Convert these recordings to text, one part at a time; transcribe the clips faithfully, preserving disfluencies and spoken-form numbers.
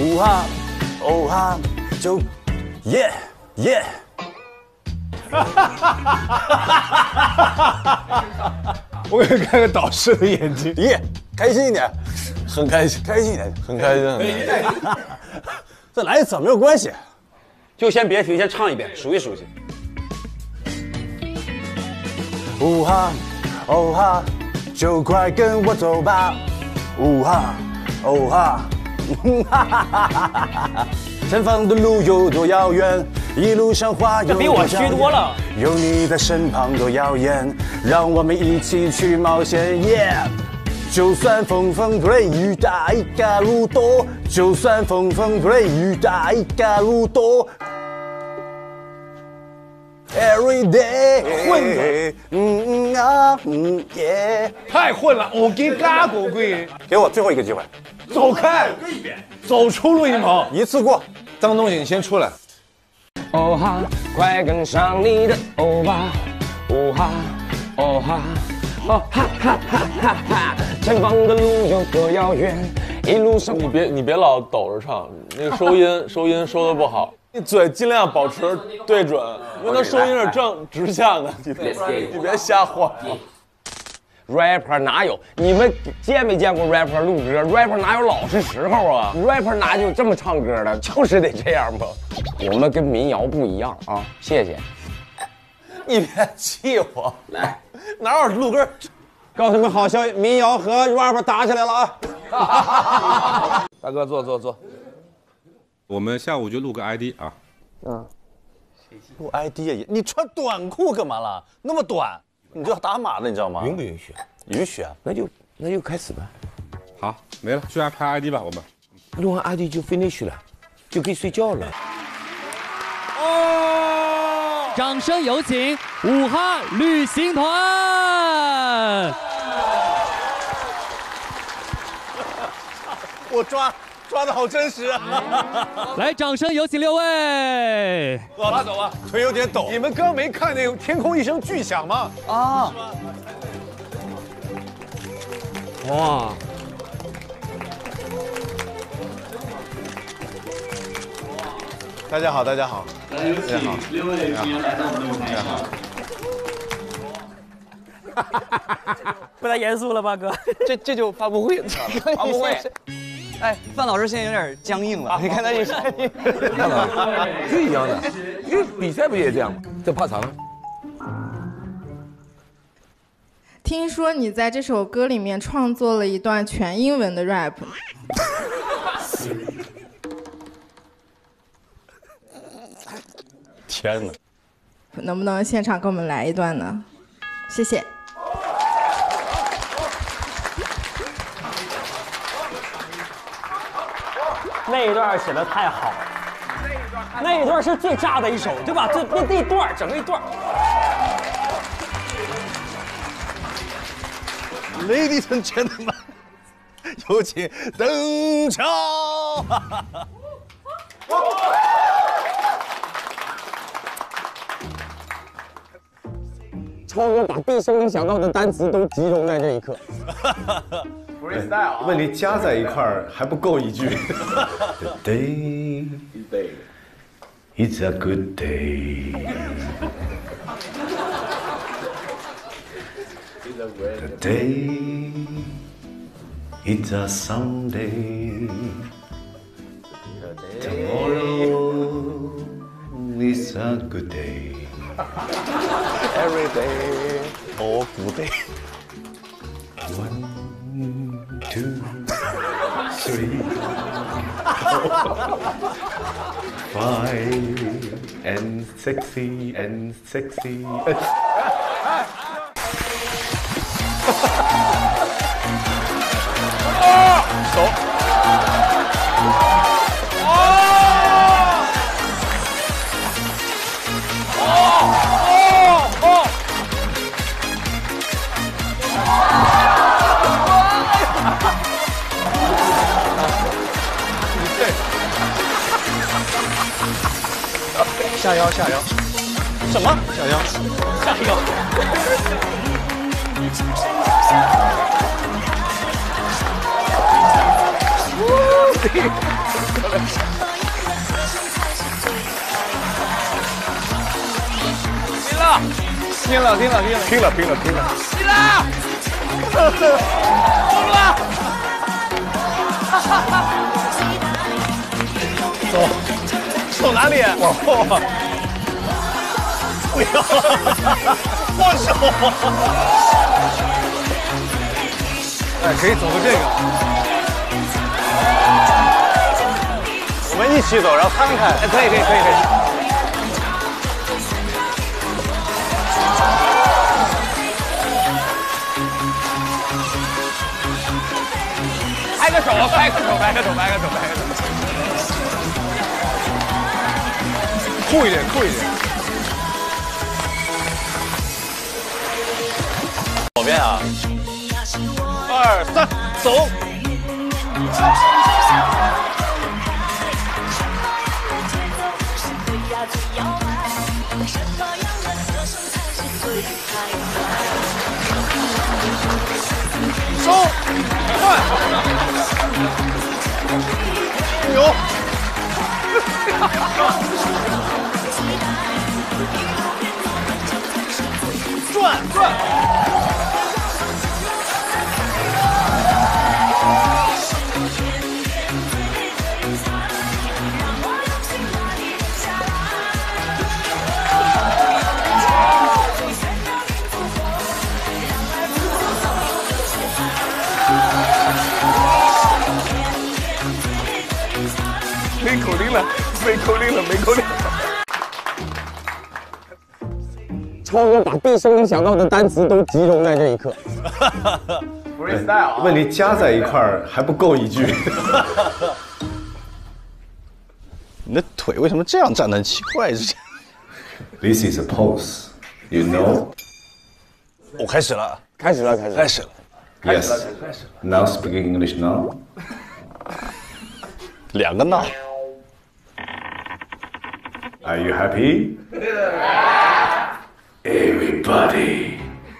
呜哈，哦哈，就耶耶。 我给你看个导师的眼睛， 耶，开心一点，很开心，开心一点，很开心。再来一次没有关系， 就先别提，先唱一遍，熟悉熟悉。 呜哈，哦哈，就快跟我走吧，呜哈，哦哈，哈哈哈哈哈！前方的路有多遥远，一路上花有多比我虚多了。 有你在身旁多耀眼，让我们一起去冒险，耶、yeah! 就算风风不累，雨打一嘎如多，就算风风不累，雨打一嘎如多。Every day， 混的， 嗯啊嗯耶， 太混了！我给嘎狗贵， 给我最后一个机会， 走开，走出录音棚， 一次过。 张东颖先出来。 哦哈，快跟上你的欧巴，哦哈，哦哈，哦哈哈哈哈哈！前方的路有多遥远，一路上你别你别老抖着唱，那个收音收音收的不好。你嘴尽量保持对准，因为它收音是正直向的，你别你别瞎晃。 rapper 哪有？你们见没见过 rapper 录歌 ？rapper 哪有老实时候啊 ？rapper 哪有这么唱歌的？就是得这样吧。我们跟民谣不一样啊！谢谢。 你别气我，来，哪有录歌？ 告诉你们好消息，民谣和 rapper 打起来了啊！ 大哥，坐坐坐。 我们下午就录个 I D 啊。 嗯。 录 I D 啊？你穿短裤干嘛了？那么短。你就要打码了，你知道吗？ 允不允许？ 允许啊， 那就那就开始吧。 好，没了，去拍 I D 吧，我们录完 I D 就 finish 了，就可以睡觉了。 哦！掌声有请武哈旅行团。 我抓抓的好真实啊！ 来，掌声有请六位。 走吧走吧， 腿有点抖。 你们刚没看那个天空一声巨响吗？ 啊！ 哇！ 大家好，大家好，大家好， 六位演员来到我们的舞台上。 不太严肃了吧，哥？ 这这就发布会，发布会。 哎，范老师现在有点僵硬了，你看他这声音。 看到是一样的，因为比赛不也这样吗？这怕长。 听说你在这首歌里面创作了一段全英文的 rap。 天哪！ 能不能现场给我们来一段呢？谢谢。 那一段写的太好了，那一段是最炸的一首，对吧？这那那段整个一段。 Ladies and gentlemen， 有请登场。 超哥把毕生能想到的单词都集中在这一刻。 freestyle，问题加在一块儿还不够一句。The day is a good day. The day is a Sunday. Tomorrow is a good day. Every day, all good day. One, two, three, four, five, and sexy and sexy. 手。 下腰下腰， 什么？ 下腰下腰。 拼了，拼了，拼了，拼了， 拼了，拼了，拼了！ 拼了！疯了！ 走，走哪里？往后。不要！放手！哎，可以走个这个。我们一起走，然后摊开。哎，可以，可以，可以，可以。 拍个手，拍个手，拍个手，拍个手，拍个手。 酷一点，酷一点。左边啊，二三，走。收，快！牛！转转！没口令了，没口令了，没口令了。 超哥把毕生能想到的单词都集中在这一刻。 freestyle，问题加在一块儿还不够一句。 你的腿为什么这样站得很奇怪？这 This is a pose, you know。 我开始了， 开始了，开始了， 开始了。 Yes. Now speaking English now. 两个闹。 Are you happy? Everybody.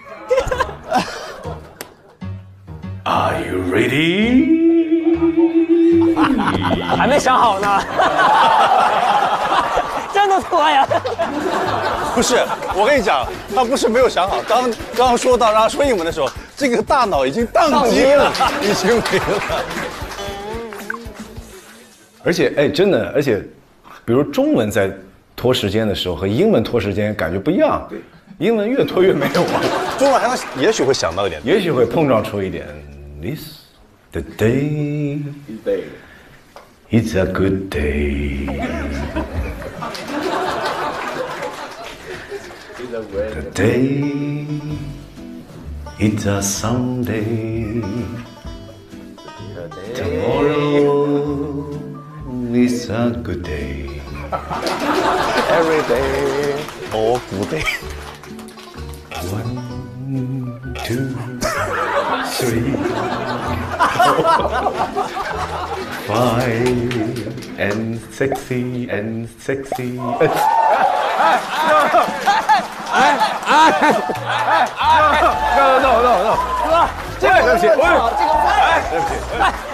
Are you ready? 还没想好呢，真的拖呀！ 不是，我跟你讲，他不是没有想好。刚刚刚说到让他说英文的时候，这个大脑已经宕机了，已经没了。 而且，哎，真的，而且，比如中文在拖时间的时候和英文拖时间感觉不一样。英文越拖越没有啊。 中文还能也许会想到一点， 也许会碰撞出一点。This the day is a good day. The day is a Sunday. Tomorrow is a good day. Every day, all good day. One, two, three, four, five, and sexy and sexy. 哎哎哎哎 ！No no no no！ 哥，这个对不起，这个哎，对不起，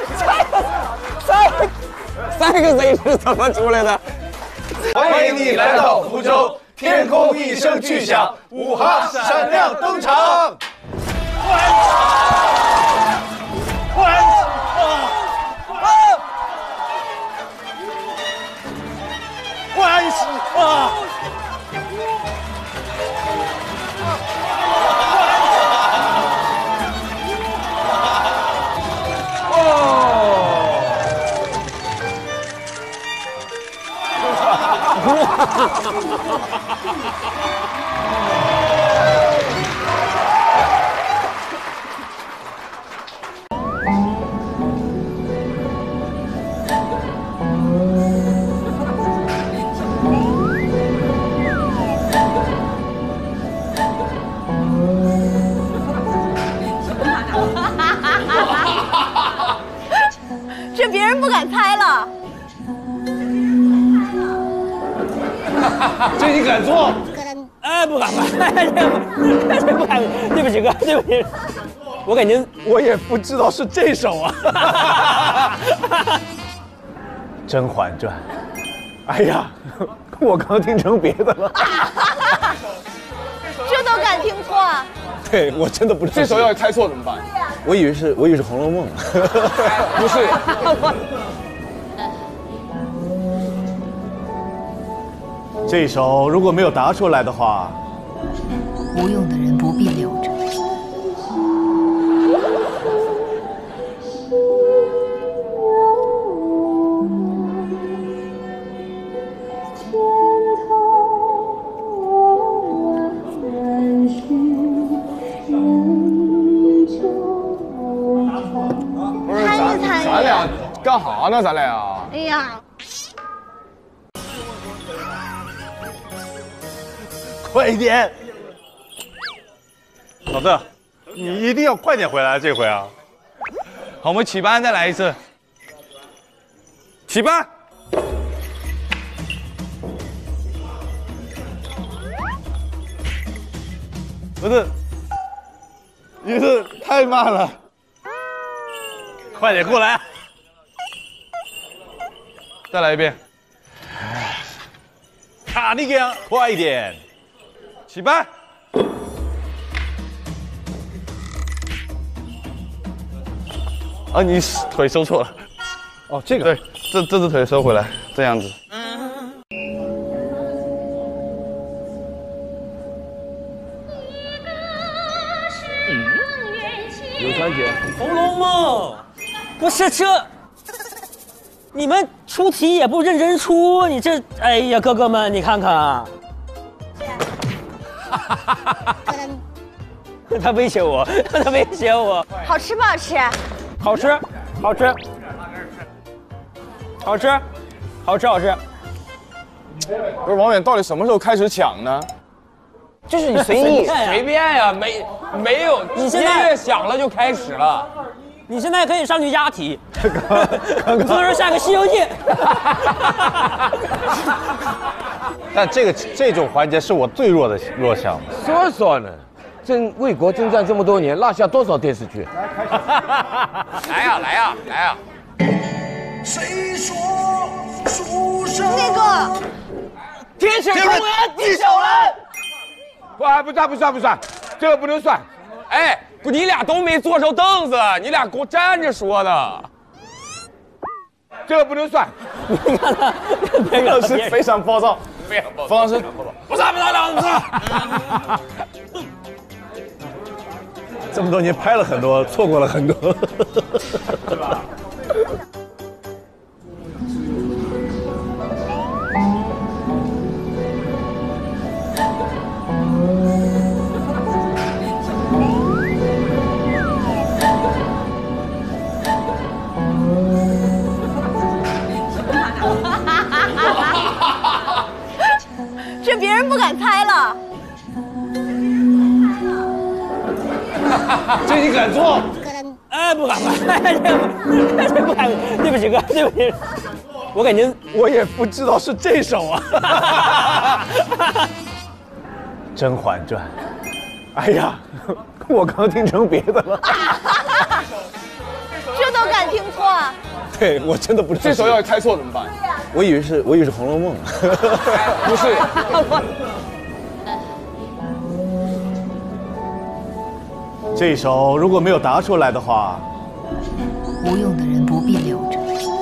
哎，三三个 Z 是怎么出来的？ 欢迎你来到福州，天空一声巨响，五哈闪亮登场。 万喜啊！ 这别人不敢猜了。 这你敢做？ 哎，不敢拍，这不敢，对不起哥，对不起，我给您， 我也不知道是这首啊。 《甄嬛传》。哎呀，我刚听成别的了。 这都敢听错？ 对，我真的不知道。 这首要是猜错怎么办？ 我以为是，我以为是《红楼梦》。 不是。 这首如果没有答出来的话， 无用的人不必留着。 不是咱咱俩干哈呢？咱俩。 哎呀。 快一点，老邓，你一定要快点回来，这回啊！ 好，我们起班再来一次。 起班。不是，你是太慢了，快点过来。 再来一遍。 卡尼给快一点。 起班！ 啊，你腿收错了。 哦，这个对，这这只腿收回来，这样子。 刘川姐， 《红楼梦》不是这，你们出题也不认真出，你这，哎呀，哥哥们，你看看。 他威胁我，他威胁我。 好吃不好吃？ 好吃，好吃，好吃，好吃，好吃。 不是王远，到底什么时候开始抢呢？ 就是你随意随便呀，没没有， 你现在音乐响了就开始了。 你现在可以上去押题，你从这下个《西游记》。 但这个这种环节是我最弱的弱项。 说说呢，征为国征战这么多年，落下多少电视剧？来呀来呀来呀！ 谁说书生那个天选空人地小人，不不算不算不算，这个不能算。哎，不，你俩都没坐上凳子，你俩给我站着说的，这个不能算。 你看他， 冯老师非常暴躁。 冯老师， 不算不算了，不算。 这么多年拍了很多，错过了很多，是吧？ 这别人不敢猜了。 这你敢做？ 哎，不敢，这不敢，对不起哥，对不起。我感觉我也不知道是这首啊。《甄嬛传》。哎呀，我刚听成别的了。 这都敢听错？ 对，我真的不知道。 这首要是猜错怎么办？ 我以为是，我以为是《红楼梦》。 不是。 这首如果没有答出来的话， 无用的人不必留着。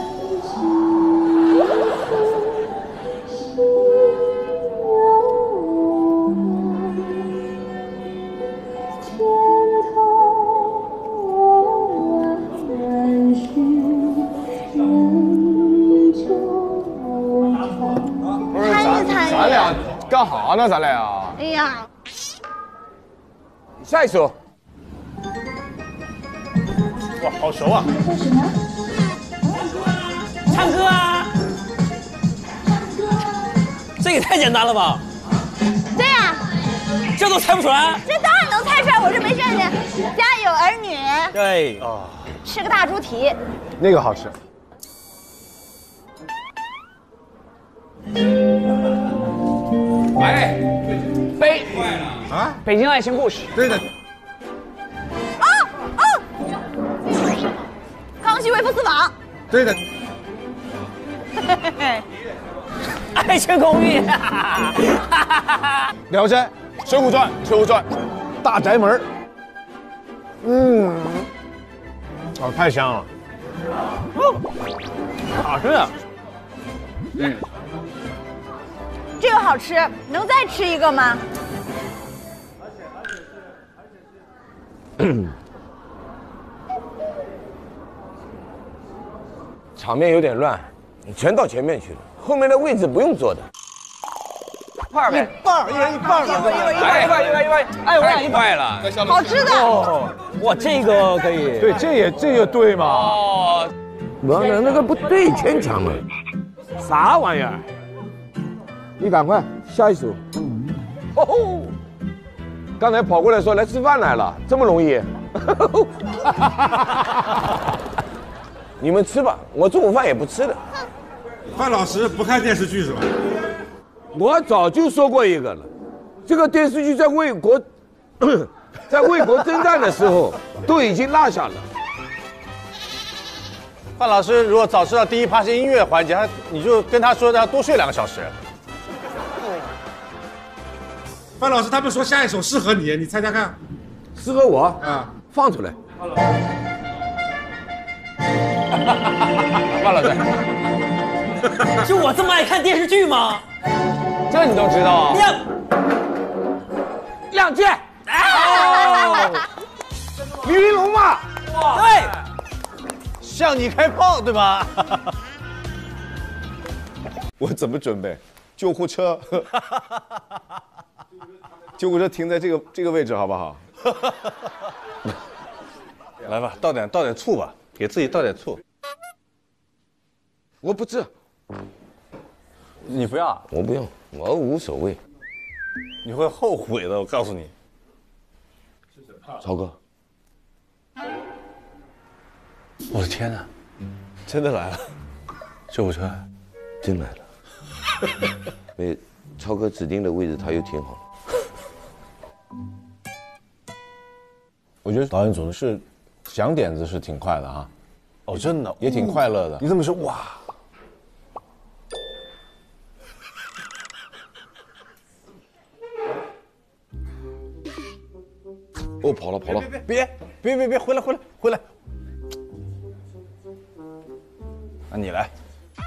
不是咱咱俩干哈呢？咱俩。 哎呀， 下一首。 哇，好熟啊！ 唱歌啊！这也太简单了吧？ 对呀， 这都猜不出来？ 这当然能猜出来，我这没见见。家有儿女， 对啊， 吃个大猪蹄， 那个好吃。 喂，北啊，北京爱情故事。 对的。 康熙微服私访， 对的。 爱情公寓。 聊斋、水浒传、水浒传、大宅门。嗯，哦，太香了。 好吃啊。 嗯，这个好吃，能再吃一个吗？ 场面有点乱，全到前面去了，后面的位置不用坐的。 半呗， 一半，一人一半嘛。 来一半，一半，一半。哎，我俩一快了， 好吃的。 哦，哇，这个可以。 对，这也这个对嘛？ 哦，那那那个不对，牵强了。 啥玩意儿？ 你赶快下一首。哦吼！刚才跑过来说来吃饭来了，这么容易？你们吃吧，我中午饭也不吃的。 范老师不看电视剧是吧？ 我早就说过一个了，这个电视剧在为国，在为国征战的时候都已经落下了。 范老师如果早知道第一趴是音乐环节，他你就跟他说让他多睡两个小时。 范老师他们说下一首适合你，你猜猜看。 适合我啊， 放出来。 范老师，就我这么爱看电视剧吗？ 这你都知道啊？ 亮， 亮剑。哦，李云龙嘛。 对， 向你开炮，对吧？ 我怎么准备？救护车，救护车停在这个这个位置，好不好？ 来吧，倒点倒点醋吧，给自己倒点醋。 我不吃， 你不要？ 我不用，我无所谓。 你会后悔的，我告诉你。 超哥， 我的天哪，真的来了，救护车， 真来了。被超哥指定的位置他又停好了。 我觉得导演总是想点子是挺快的哈。哦，真的也挺快乐的。你这么说，哇！ 哦，跑了跑了！ 别别别别别，回来回来回来！那你来。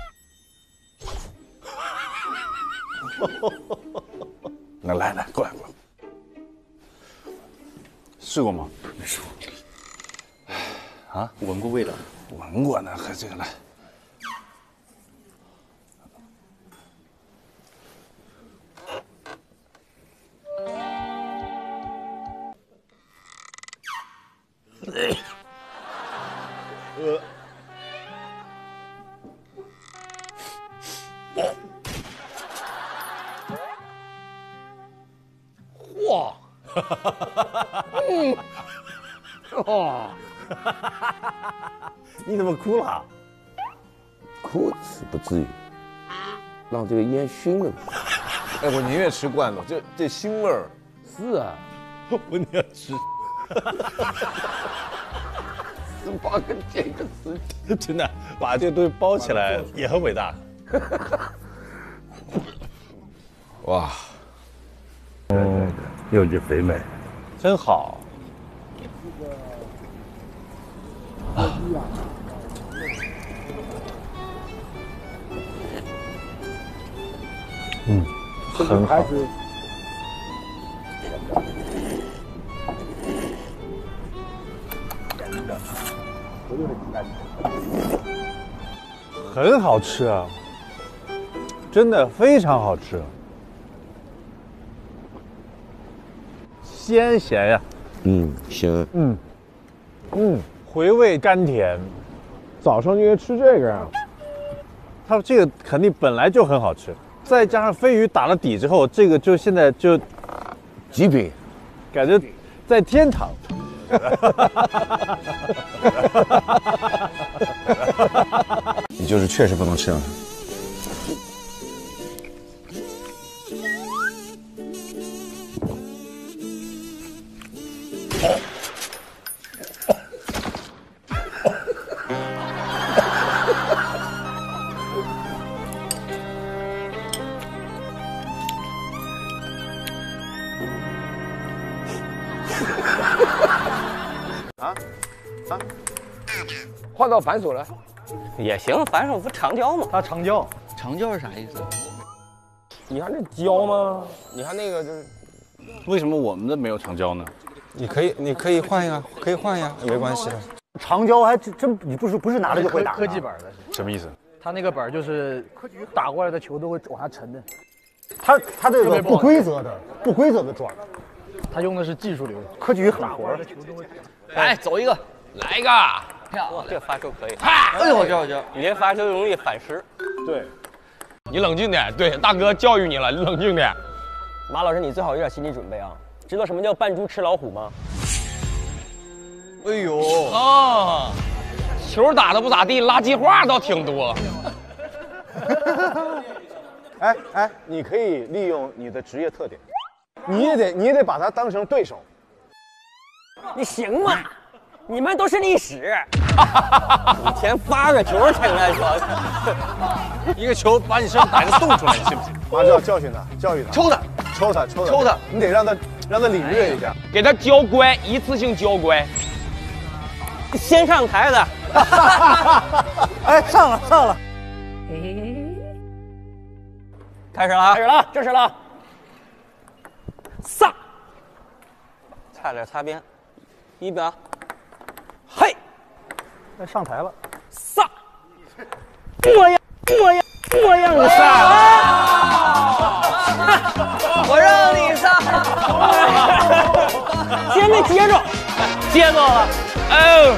那来来过来过来。试过吗？没试过。啊，闻过味道？闻过呢，还这个来。呃。嚯！嗯。哦。你怎么哭了？ 哭是不至于，让这个烟熏了。 哎，我宁愿吃罐头，这这腥味儿。 是啊， 我宁愿吃。 十八个剪个十， 真的把这个东西包起来也很伟大。 哇， 嗯，有只肥美，真好。啊。嗯，很好。很好吃啊，真的非常好吃，鲜咸呀， 嗯，鲜， 嗯，嗯，回味甘甜，早上就应该吃这个呀。它这个肯定本来就很好吃，再加上飞鱼打了底之后，这个就现在就极品， 感觉在天堂。 你就是确实不能吃啊。 换到反手了， 也行，反手不长焦吗？ 他长焦， 长焦是啥意思？ 你看这焦吗？你看那个就是， 为什么我们的没有长焦呢？ 你可以，你可以换一个，可以换一个，没关系的。 长焦还真真，你不是不是拿了就会打？ 科技板的， 什么意思？ 他那个板就是打过来的球都会往下沉的。 他他这个不规则的不规则的转， 他用的是技术流， 科技狠活。 来，走一个， 来一个， 哇，这发球可以。 哎呦，这这， 你这发球容易反失。 对， 你冷静点。对，大哥教育你了，你冷静点。 马老师，你最好有点心理准备啊！知道什么叫扮猪吃老虎吗？ 哎呦啊，球打的不咋地，垃圾话倒挺多。 哎哎，你可以利用你的职业特点，你也得你也得把他当成对手。 你行吗？你们都是历史。以前发个球才来说， 一个球把你身上打一个洞出来，你信不信？ 马上要教训他，教育他， 抽他， 抽他，抽他， 抽他！ 你得让他让他领略一下， 给他教乖，一次性教乖。 先上台的。 哎，上了上了。 开始了啊！开始了，正式了。撒，差点擦边，一表，嘿， 哎，上台了。 撒，我呀我呀我让你撒， 我让你撒， 接没接住？接住了。 哦。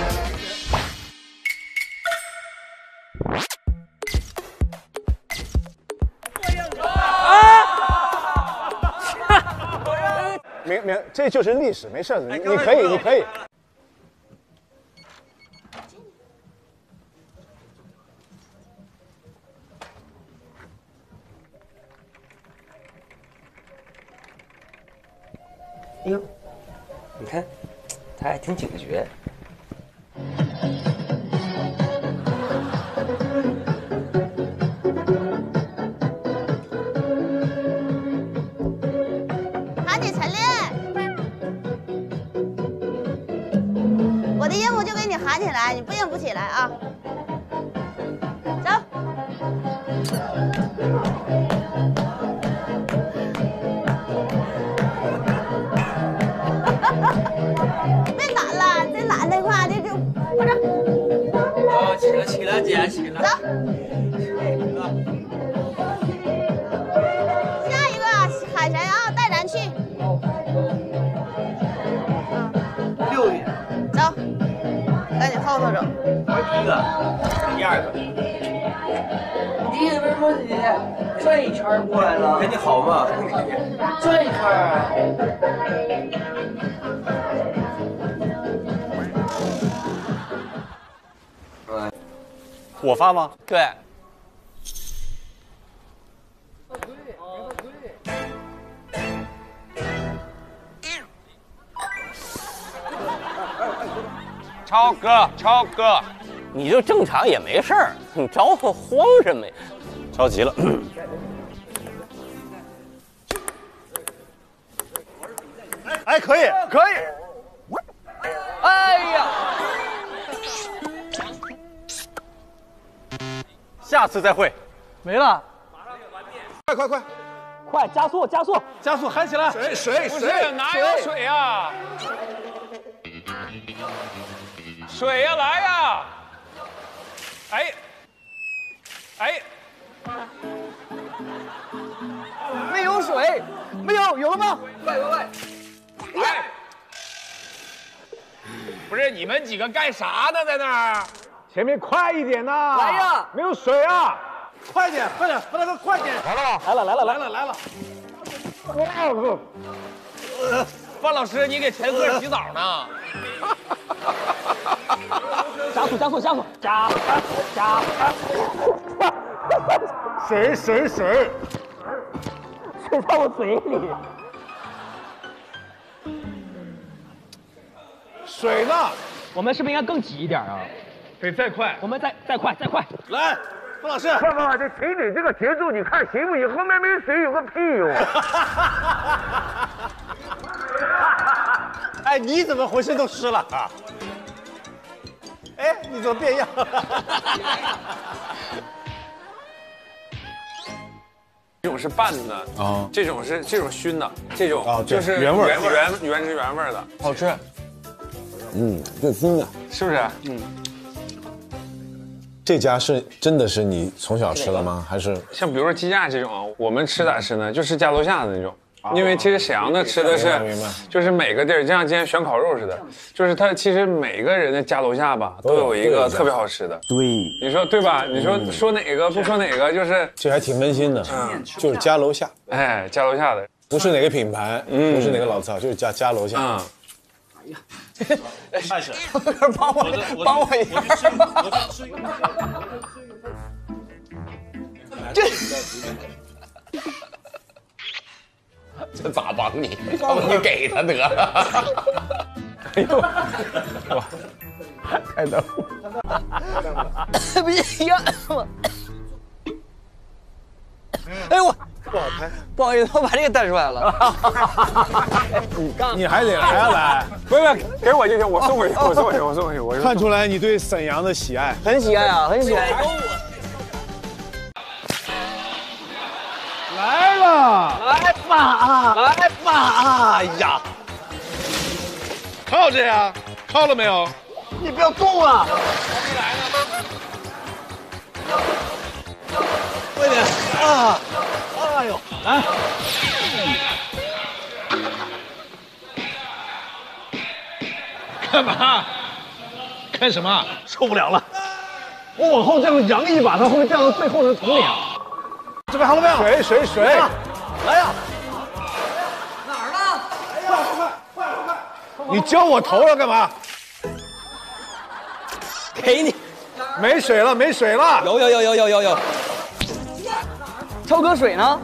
明明，这就是历史，没事的，你你可以，你可以。 哎呦，你看，他还挺警觉。 我的任务就给你喊起来，你不应不起来啊！走。别懒了，这懒的话，这就快点。 哦，起来起来，姐起来。 走。下一个喊谁啊？带咱去。 六爷。 走。赶紧后头走。 我第一个，第二个。第一个为什么你转一圈过来了？跟你好嘛？转一圈啊！ 我发吗？ 对。 超哥，超哥， 你就正常也没事儿，你着火慌什么呀？ 着急了。哎，可以，可以。 哎呀！ 下次再会。 没了。 快快快！ 快加速加速加速，喊起来！水水水，哪有水呀？水呀，来呀！哎，哎， 没有水，没有，有了吗？快快快！ 哎，不是你们几个干啥呢？在那儿？ 前面快一点呐！ 来呀！ 没有水啊！ 快点，快点，大哥，快点！ 来了， 来了，来了， 来了，来了！ 呃，范老师，你给前客洗澡呢？ 加速，加速，加速，加加！ 水水水！ 水到我嘴里。 水呢？ 我们是不是应该更挤一点啊？ 得再快。 我们再再快，再快！ 来，范老师， 范范，这骑你这个节奏，你看行不行？后面没水有个屁用！ 哎，你怎么浑身都湿了啊？ 哎，你怎么变样？ 这种是拌的啊，这种是这种熏的，这种啊就是原味原原原汁原味的，好吃。 嗯，这熏的， 是不是？嗯。 这家是真的是你从小吃的吗？还是像比如说鸡架这种，我们吃咋吃呢？就是家楼下的那种。因为其实沈阳的吃的是，就是每个地儿，就像今天选烤肉似的，就是它其实每个人的家楼下吧，都有一个特别好吃的。 对， 你说对吧？你说说哪个不说哪个，就是这还挺温馨的，嗯，就是家楼下， 哎，家楼下的， 不是哪个品牌， 嗯， 不是哪个老字号，就是家家楼下。 嗯。 哎呀，开始，帮我帮我一下，我再吃一个，这。 这咋帮你？你给他得了。 哎呦，哇，太逗了！不是呀，哎呦我， 不好拍， 不好意思，我把这个带出来了。 你刚你还得来啊来？ 不是，给我就行，我送回去，我送回去，我送回去。我看出来你对沈阳的喜爱， 很喜爱啊，很喜爱。 来了， 来吧，来吧！哎呀， 靠着呀，靠了没有？ 你不要动啊！快点啊！哎呦，来！ 干嘛？干什么？ 受不了了！我往后这样扬一把，它会不会掉到最后的桶里啊？ 准备好了没有？水水水！ 来呀！ 哪儿呢？ 快快快快快！你浇我头了干嘛？ 给你。 没水了，没水了。 有有有有有有有。超哥水呢？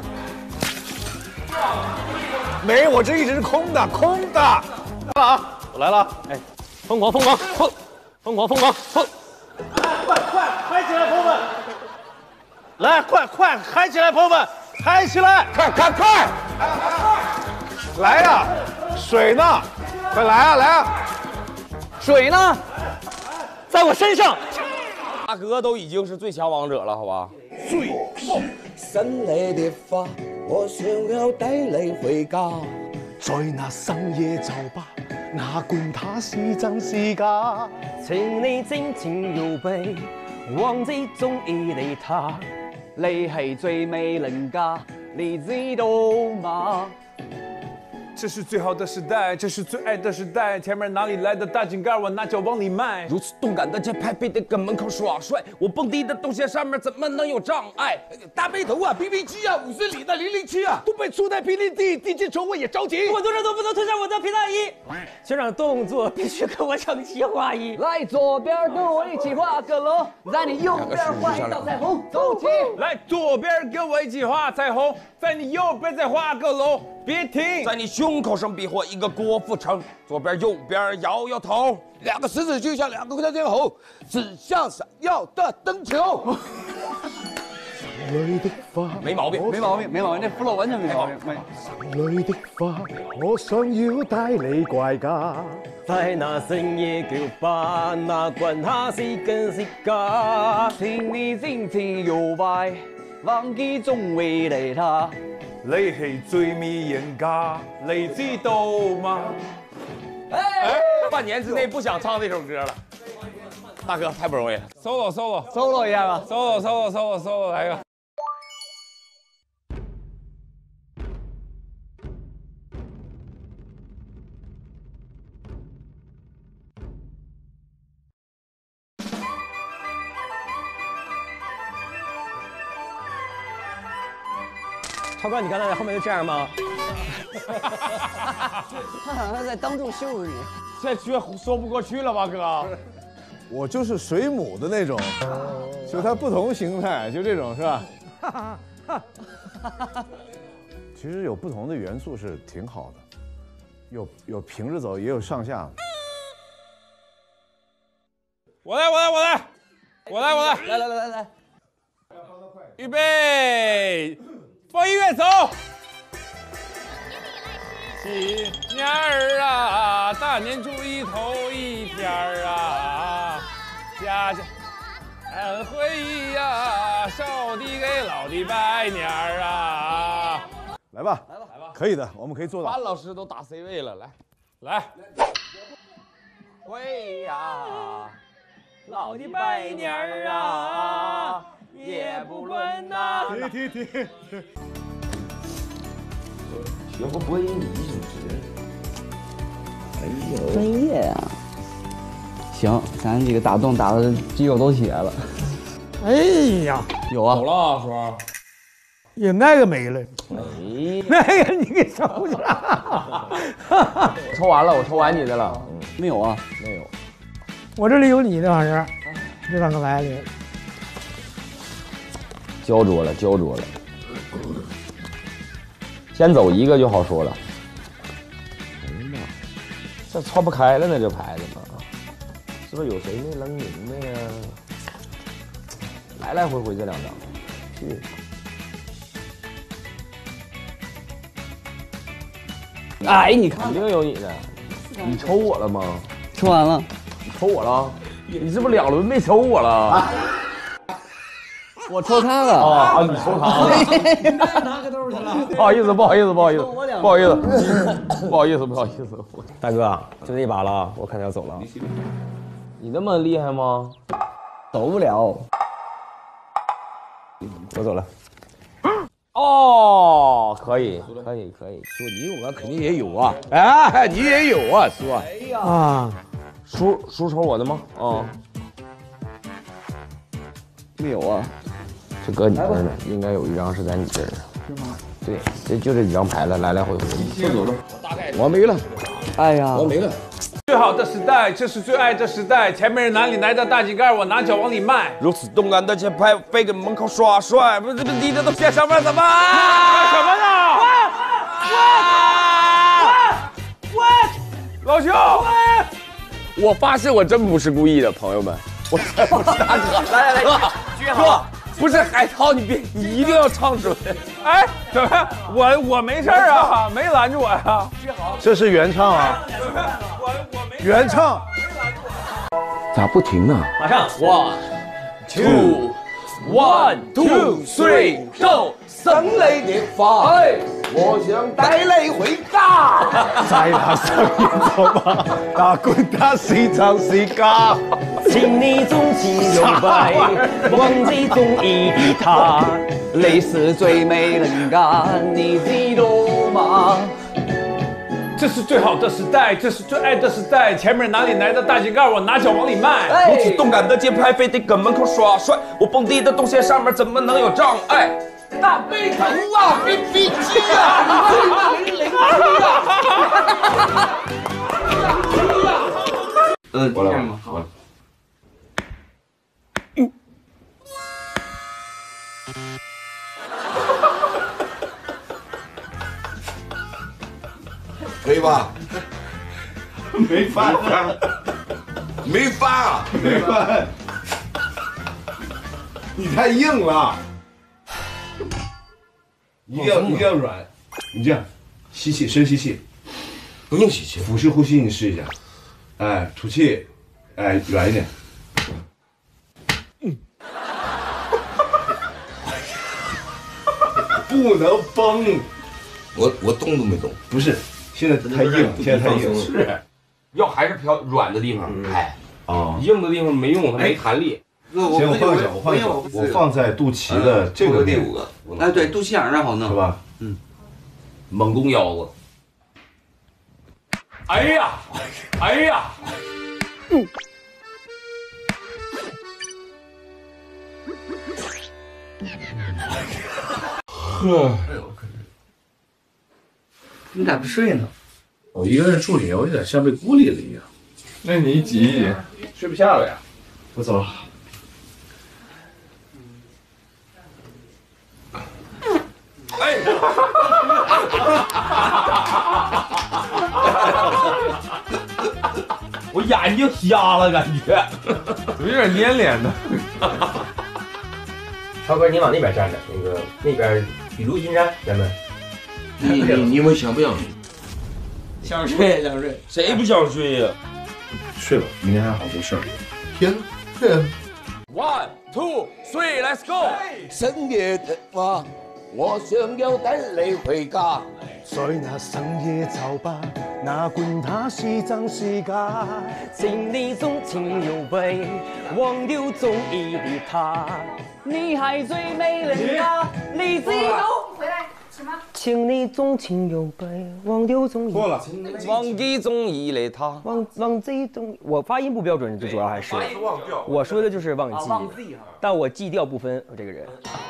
没，我这一直是空的，空的。来了啊！我来了。 哎，疯狂疯狂疯，疯狂疯狂疯！ 快快嗨起来，朋友们！来，快快嗨起来，朋友们，嗨起来！ 快快快！ 来呀，水呢？快来啊，来啊！ 水呢？ 在我身上。 大哥都已经是最强王者了，好吧？ 最后， 新嚟的花，我想要帶你回家。在那深夜酒吧，哪管它是真是假。 請你靜靜搖臂，忘記中意你他。 你係最美人家，你知道嗎？ 这是最好的时代，这是最爱的时代。前面哪里来的大井盖，我拿脚往里迈。 如此动感的节拍，逼得跟门口耍帅。我蹦迪的动线上面怎么能有障碍？大背头啊 ，B B 机啊，五岁里的零零七啊，东北初代霹雳地，地进城我也着急。 我多少都不能脱下我的皮大衣，学长动作必须跟我整齐划一。 来左边跟我一起画个龙，在你右边画一道彩虹，走起！ 来左边跟我一起画彩虹，在你右边再画个龙，别停， 在你胸口上比划一个郭富城，左边右边摇摇头，两个食指就像两个天猴，指向闪耀的灯球。没毛病， 没毛病，没毛病，这 flow 完全没毛病。 心裏的花，我想要帶你歸家。 在那深夜酒吧，哪管它是真是假， 請你靜靜搖擺，忘記中意你他。 你係最美人家，你知道嗎？ 哎，半年之内不想唱这首歌了。大哥太不容易了 ，solo solo solo 一下吧 ，solo solo solo solo 来一个。 超哥，你刚才在后面就这样吗？ 他好像在当众羞辱你。 这绝说不过去了吧，哥？ 我就是水母的那种，就它不同形态，就这种是吧？其实有不同的元素是挺好的，有有平着走，也有上下。 我来，我来，我来，我来，我来， 来来来来来， 预备。放音乐走，新年儿啊，大年初一头一天儿啊， 咱回忆呀，少的给老的拜年儿啊！ 来吧，来吧，来吧，可以的，我们可以做到。 范老师都打 C 位了，来， 来， 回呀， 老的拜年儿啊，也不论呐。 停停停！ 学个播音仪是不是？哎呦， 专业呀！行，咱这个打洞打的肌肉都起来了。 哎呀， 有啊， 走了，叔。 也那个没了。 哎， 那个你给抽去了。 抽完了，我抽完你的了。 没有啊， 没有。 我这里有你的玩意儿，这两个牌里。 焦灼了，焦灼了。先走一个就好说了。哎呀妈，这穿不开了呢，这牌子呢，是不是有谁没扔明白呀？来来回回这两张，去。哎，你看，肯定有你的。你抽我了吗？ 抽完了。 你抽我了？你是不是两轮没抽我了？ 我抽他了。 啊，你抽他了。 拿个兜去了。 不好意思，不好意思，不好意思，不好意思，不好意思，不好意思。 大哥，就这一把了，我肯定要走了。 你那么厉害吗？ 走不了。 我走了。 哦，可以，可以，可以。 叔，你有啊，肯定也有啊。哎，你也有啊，叔啊。 哎呀。啊， 叔叔抽我的吗？啊。 没有啊。 这搁你这儿呢，应该有一张是在你这儿。 是吗？ 对，这就这几张牌了，来来回回。 先走了。我没了。 哎呀， 我没了。 最好的时代，这是最爱的时代。前面人哪里来的大井盖，我拿脚往里迈。 如此动感的节拍，非跟门口耍帅。不是，不是，你这都写上面怎么？ 干什么呢？ 我我老邱，我发誓我真不是故意的，朋友们，我真不是大哥。来来来，哥，不是海涛，你别，你一定要唱准。 哎，怎么？我我没事啊，没拦住我呀。 这是原唱啊，原唱。 咋不停呢？ 马上 ，one two one two three go， 生来的花，我想带你回家。 在他身邊走吧，那管他是真是假。 请你纵情幽白，忘记中意的他。 你是最美人家，你知道吗？ 这是最好的时代，这是最爱的时代。前面哪里来的大井盖，我拿脚往里迈。 如此动感的节拍，非得跟门口耍帅。我蹦迪的动线上面怎么能有障碍？大背头啊 ，B B G 啊，零零七啊。 嗯，我来吗？好。可以吧？ 没翻啊！ 没翻啊！ 没翻！你太硬了，一定要一定要软。你这样，吸气，深吸气， 不用吸气， 腹式呼吸，你试一下。哎，吐气，哎，软一点。嗯，不能崩。 我我动都没动。 不是。现在太硬，现在太硬了。 是，要还是飘软的地方，哎， 啊， 硬的地方没用，它没弹力。 行，我放下，我放下，我放在肚脐的这个第五个。哎，对，肚脐眼上好弄， 是吧？ 嗯，猛攻腰子。 哎呀，哎呀，嗯。 呵。 你咋不睡呢？ 我一个人住里，我有点像被孤立了一样。 那你挤一挤，睡不下了呀？ 我走了。 哎！ 我眼睛瞎了，感觉有点粘脸的。 超哥，你往那边站着，那个那边雨露均沾，咱们。 你你你们想不想睡？ 想睡想睡，谁不想睡呀？ 睡吧，明天还有好多事儿。 天，对， One, two, three, let's go！ 深夜的话，我想要带你回家。 在那深夜酒吧，哪管他是真是假， 心里总情有悲，忘掉中意的他。你还最美丽啊，你自己走回来。什么？ 情你总情有悲，忘掉中意。 错了， 忘记中意了他。 忘忘记中，我发音不标准，最主要还是忘掉。 我说的就是忘记， 忘记但我记调不分，我这个人。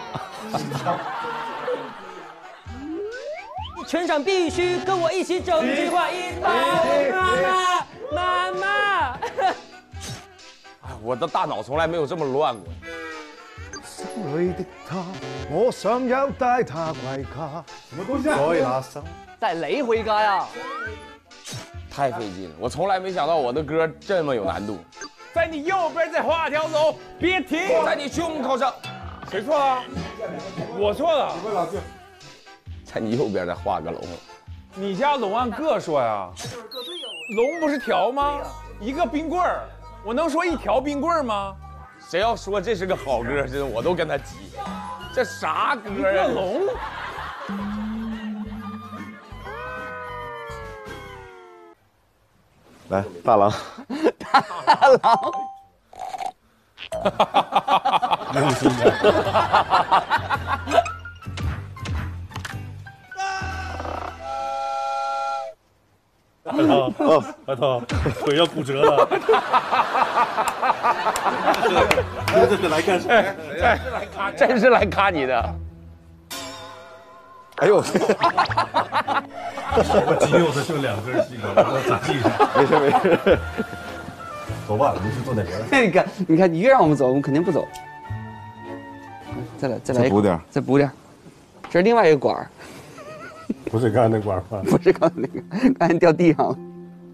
全场必须跟我一起整句话一把，妈妈，妈妈。 哎，我的大脑从来没有这么乱过。 心里的他，我想要帶他歸家。 什麼東西啊？ 在那生帶你回家呀？ 太費勁了，我從來沒想到我的歌這麼有難度。 在你右邊再畫條龍，別停。 在你胸口上， 誰錯了？我錯了。 你問老師。 在你右邊再畫個龍。 你家龍按個說呀？龍不是條嗎？一個冰棍兒，我能說一條冰棍兒嗎？ 谁要说这是个好歌，真的我都跟他急。这啥歌啊？ 龙。 来，大郎。 大郎。 用心的。 白头，哦，白头，腿要骨折了。这是来干什么？ 真是来卡你的。 哎呦！ 我仅有的就两根细管，我咋记上？ 没事没事。 走吧，我们去做点别的。 你看，你看，你越让我们走，我们肯定不走。再来，再来， 再补点， 再补点。这是另外一个管儿。 不是刚才那管吗？ 不是刚才那个，刚才掉地上了。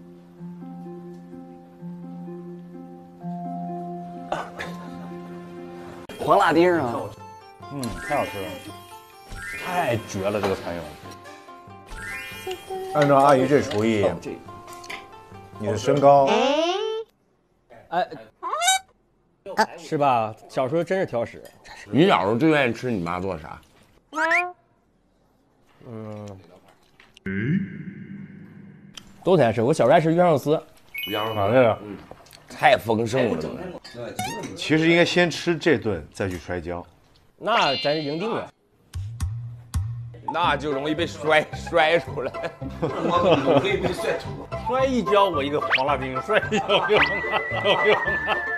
黄辣丁啊！ 嗯，太好吃了，太绝了这个蚕蛹。按照阿姨这厨艺，你的身高， 哎，是吧？小时候真是挑食。 你小时候最愿意吃你妈做啥？ 嗯，都挺爱吃。我小时候爱吃鱼香肉丝， 鱼香肉丝啊，这个太丰盛了。 其实应该先吃这顿，再去摔跤。 那咱赢定了。 那就容易被摔摔出来。 我可以被摔出。摔一跤我一个黄辣丁，摔一跤一个黄辣丁。